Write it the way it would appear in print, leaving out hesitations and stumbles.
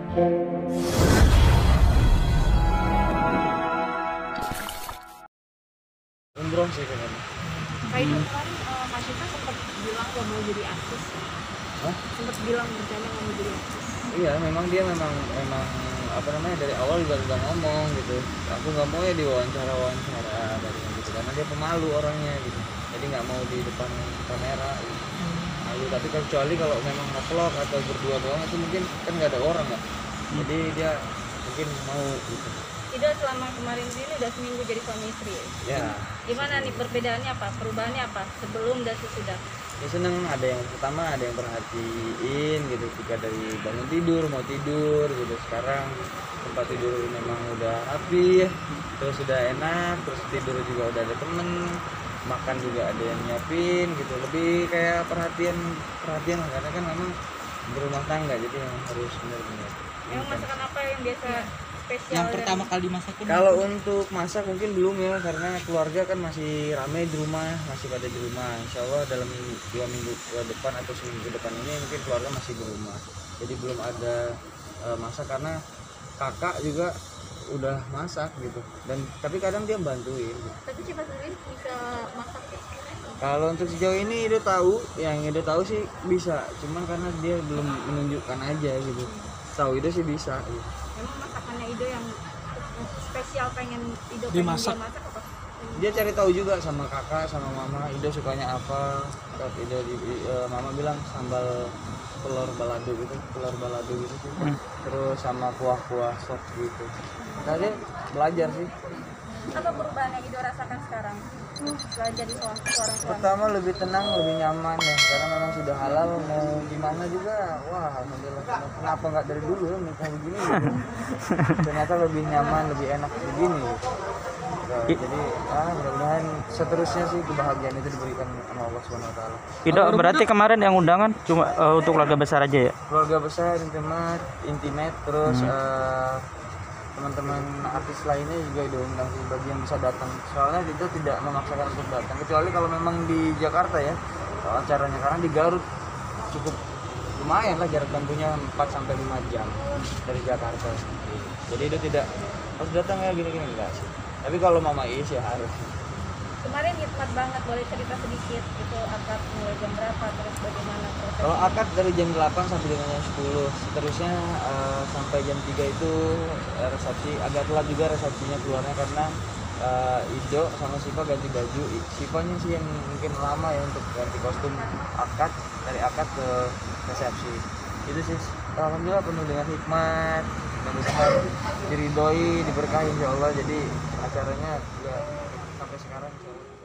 Umroh sih kayaknya. Kayak itu kemarin Mas Ita sempat bilang gak mau jadi artis. Hah? Sempat bilang bercanda gak mau jadi artis. Iya, memang dia memang apa namanya, dari awal juga udah ngomong gitu. Aku nggak mau ya diwawancara gitu, karena dia pemalu orangnya gitu. Jadi nggak mau di depan kamera gitu. Malu, tapi kecuali kalau memang nge-vlog atau berdua doang itu mungkin kan nggak ada orang ya. Jadi dia mungkin mau gitu. Ida selama kemarin ini udah seminggu jadi suami istri ya? Ya. Gimana nih perbedaannya apa? Perubahannya apa? Sebelum dan sesudah? Ya seneng, ada yang pertama ada yang perhatiin gitu, ketika dari bangun tidur mau tidur gitu. Sekarang tempat tidur memang udah rapi, terus udah enak, terus tidur juga udah ada temen, makan juga ada yang nyiapin gitu. Lebih kayak perhatian lah, karena kan memang berumah tangga, jadi memang harus benar-benar. Emang masakan apa yang biasa spesial? Yang pertama kali dimasak itu? Kalau untuk masak mungkin belum ya, karena keluarga kan masih ramai di rumah, masih pada di rumah. Insya Allah dalam 2 minggu ke depan atau seminggu ke depan ini mungkin keluarga masih di rumah. Jadi belum ada masak, karena kakak juga udah masak gitu. Dan tapi kadang dia bantuin. Gitu. Tapi Cipa sendiri bisa masak ya? Kalau untuk sejauh ini Ido tahu, yang Ido tahu sih bisa, cuman karena dia belum menunjukkan aja gitu. Tahu Ido sih bisa. Gitu. Emang masakannya Ido yang spesial pengen Ido Dimasak. pengen dia masak apa? Dia cari tahu juga sama kakak sama mama, Ido sukanya apa. Mama bilang sambal telur balado gitu sih. Terus sama kuah-kuah sop gitu. Nah, dia belajar sih. Apa perubahan yang Ido rasakan sekarang setelah jadi seorang suami? Pertama lebih tenang, lebih nyaman ya, karena memang sudah halal, mau gimana juga, wah alhamdulillah. Kenapa nggak dari dulu ya nikah begini gitu. Ternyata lebih nyaman, lebih enak begini gitu. Jadi mudah-mudahan seterusnya sih kebahagiaan itu diberikan sama Allah Subhanahu Wa Taala. Ido, berarti kemarin yang undangan cuma untuk keluarga besar aja ya? Keluarga besar, intimate, terus teman-teman artis lainnya juga diundang sih, bagi yang bisa datang. Soalnya kita tidak memaksakan untuk datang, kecuali kalau memang di Jakarta ya. Soal acaranya, karena di Garut cukup lumayan lah jarak tempuhnya 4-5 jam dari Jakarta. Jadi itu tidak harus datang ya gini-gini, enggak sih. Tapi kalau Mama Is ya harus. Kemarin hikmat banget, boleh cerita sedikit itu akad mulai jam berapa, terus bagaimana prosesnya? Kalau akad dari jam 8 sampai dengan jam 10, seterusnya sampai jam 3 itu resepsi. Agak telat juga resepsinya keluarnya karena Ido sama Siva ganti baju. Sivanya sih yang mungkin lama ya untuk ganti kostum akad, dari akad ke resepsi. Itu sih alhamdulillah penuh dengan hikmat, mudah-mudahan diridhoi, diberkahi insyaallah. Jadi acaranya juga sampai sekarang insyaallah.